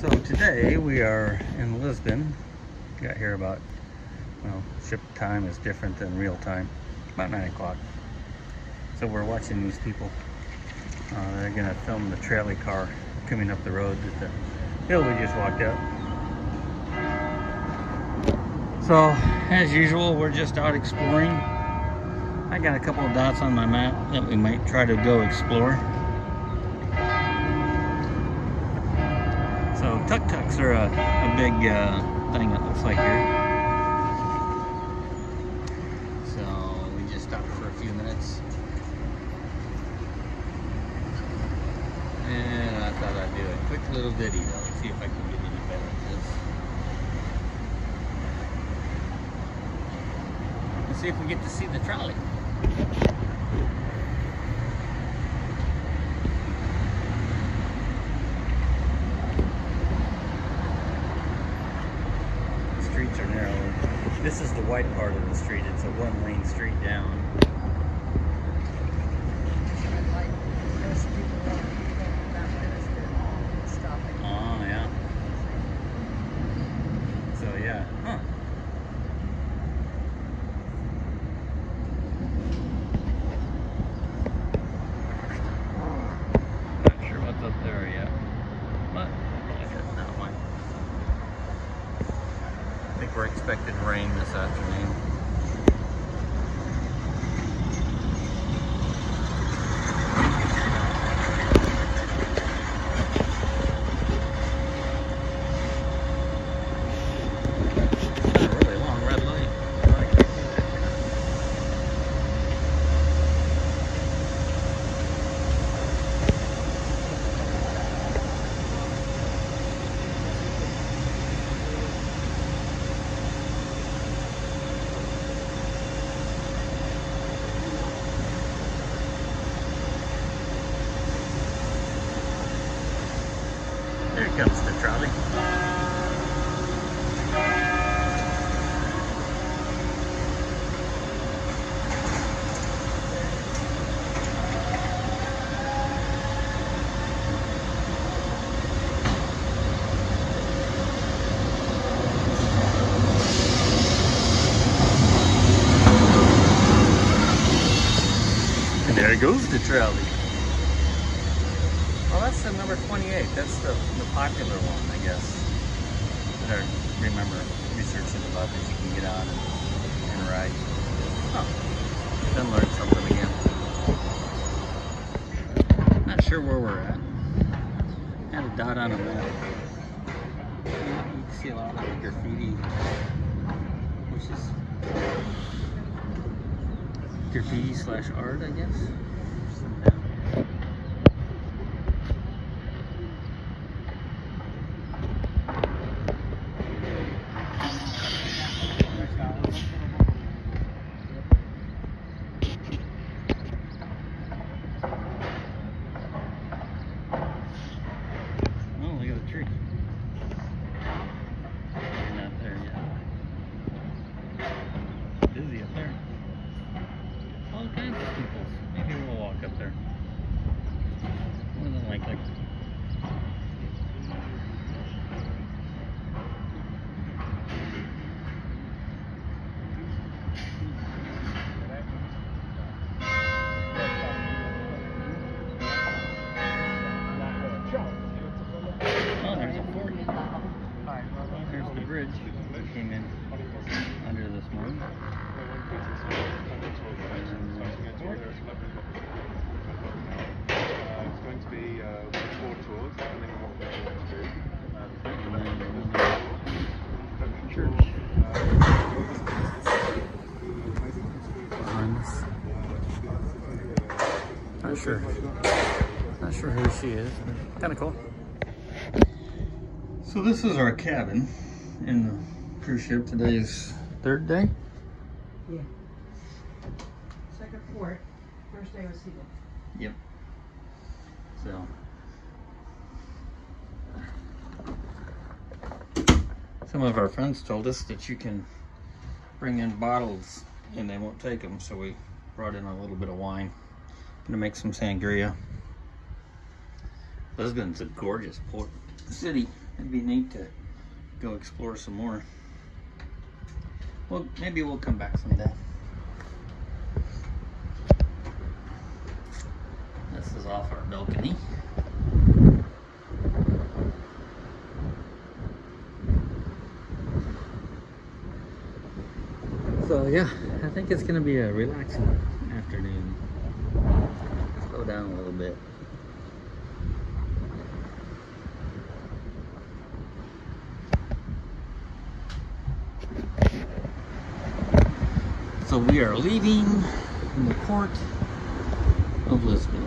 So today we are in Lisbon. Got here about, well, ship time is different than real time, about 9 o'clock. So we're watching these people. They're gonna film the trolley car coming up the road at the hill we just walked up. So as usual, we're just out exploring. I got a couple of dots on my map that we might try to go explore. So tuk-tuks are a big thing, it looks like here. So we just stopped for a few minutes. And I thought I'd do a quick little video, see if I can get any better at this. Let's see if we get to see the trolley. Streets are narrow. This is the white part of the street. It's a one-lane street down. Oh yeah. So yeah, huh. Not sure what's up there yet, but probably heading that way. I think we're expecting rain this afternoon. Got a really long red light. There comes the trolley. And there goes the trolley. Well, that's the number 28. That's the popular one, I guess. That I remember researching about that you can get on and ride. Oh, then learn something again. Not sure where we're at. Had a dot on a map. You can see a lot of the graffiti, which is graffiti/art, I guess. Oh, look at the tree. You're not there yet. Busy up there. All kinds of people. Maybe we'll walk up there. More than likely. Oh, there's a fort. There's the bridge that came in under this morning. It's going to be 4 tours, depending on what we're going to do. Church. Not sure who she is, but kind of cool. So this is our cabin in the cruise ship. Today is third day. Yeah. Second port. First day was Seagull. Yep. So some of our friends told us that you can bring in bottles and they won't take them, so we brought in a little bit of wine. Gonna make some sangria. Lisbon's a gorgeous port city. it'd be neat to go explore some more. Well, maybe we'll come back someday. This is off our balcony. So yeah, I think it's gonna be a relaxing afternoon. Slow down a little bit. So we are leaving the port of Lisbon.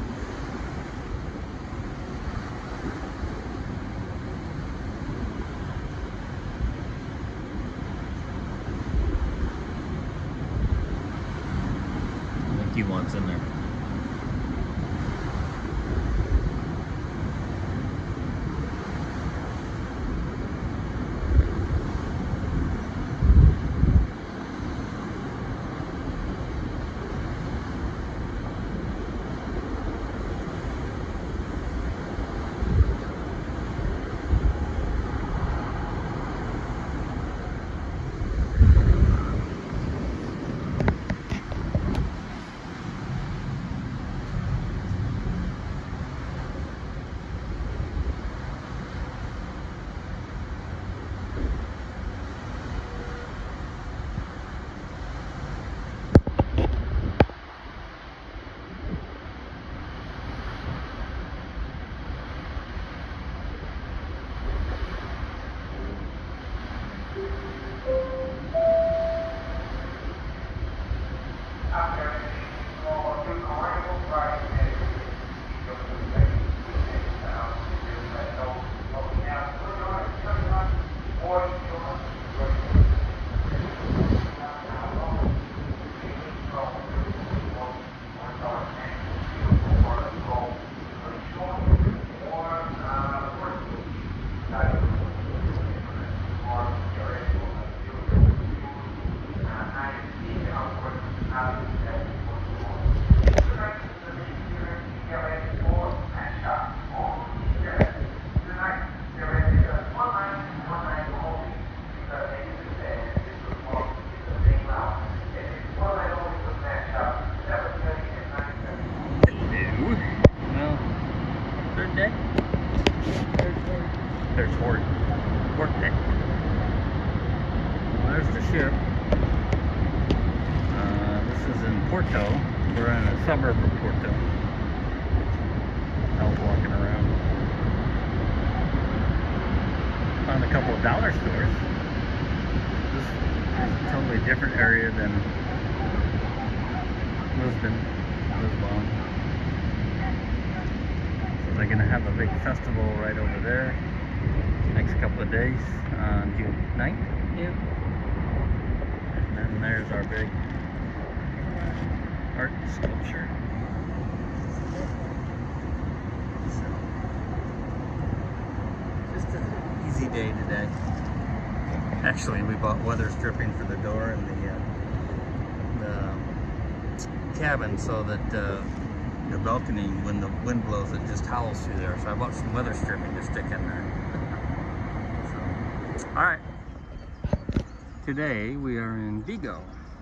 I think he wants in there. Port day. Well, there's the ship. This is in Porto. We're in a suburb of Porto. I was walking around. Found a couple of dollar stores. This is a totally different area than Lisbon. So they're going to have a big festival right over there. Next couple of days on June 9th. Yeah. And then there's our big art sculpture. So, just an easy day today. Actually, we bought weather stripping for the door and the cabin so that the balcony, when the wind blows, it just howls through there. So I bought some weather stripping to stick in there. All right, today we are in Vigo.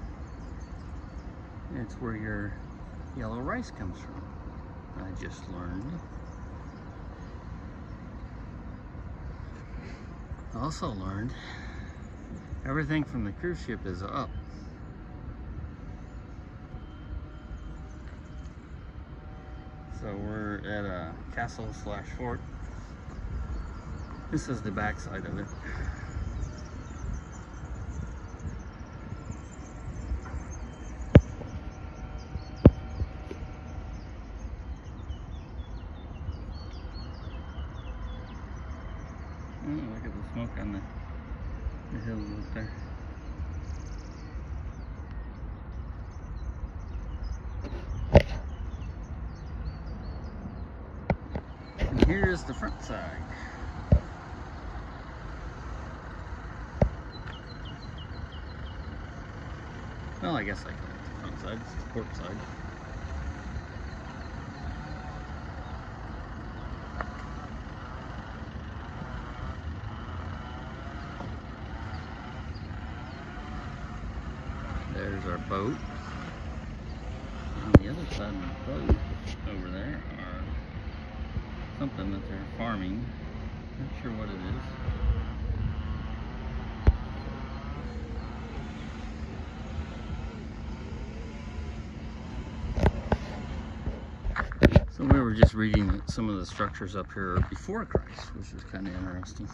It's where your yellow rice comes from, I just learned. I also learned everything from the cruise ship is up. So we're at a castle/fort. This is the back side of it. Oh, look at the smoke on the hills up there. And here's the front side. Well, I guess I call it the front side. It's the port side. There's our boat. On the other side of the boat, over there, are something that they're farming. Not sure what it is. So we were just reading some of the structures up here before Christ, which was kind of interesting.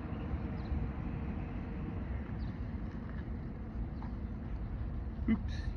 Oops.